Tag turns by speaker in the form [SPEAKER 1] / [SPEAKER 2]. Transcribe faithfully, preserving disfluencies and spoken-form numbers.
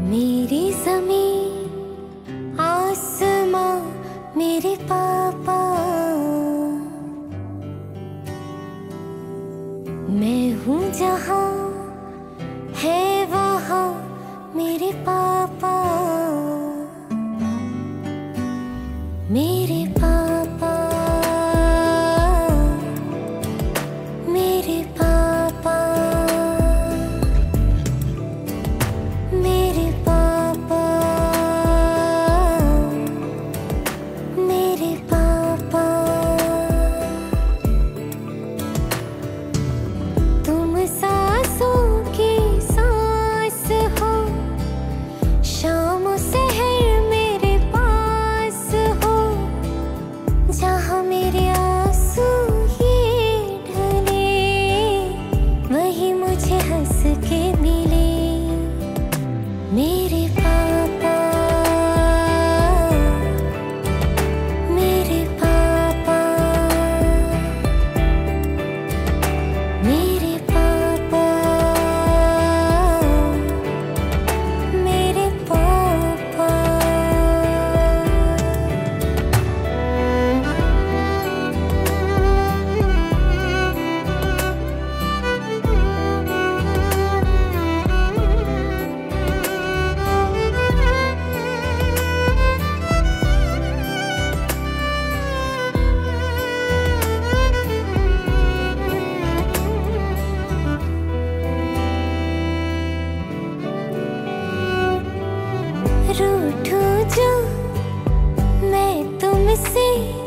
[SPEAKER 1] मेरी ज़मीं आसमां मेरे पापा, मैं हूँ जहाँ है वहाँ मेरे पापा, मेरे पापा, मेरे पापा, मेरे पापा, मेरे पापा। तुम सांसों की सांस हो, शाम सहर मेरे पास हो, जहाँ मेरे आंसू ये ढले, वही मुझे हंस के मिले। मेरे पापा, मेरे पापा, मेरे पापा, मेरे पापा। रूठूं जो मैं तुमसे,